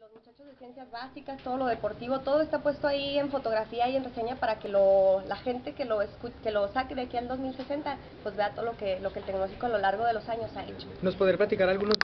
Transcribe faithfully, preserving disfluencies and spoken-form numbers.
los muchachos de ciencias básicas, todo lo deportivo, todo está puesto ahí en fotografía y en reseña para que lo, la gente que lo escu que lo saque de aquí al dos mil sesenta, pues vea todo lo que, lo que el tecnológico a lo largo de los años ha hecho. ¿Nos podría platicar algunos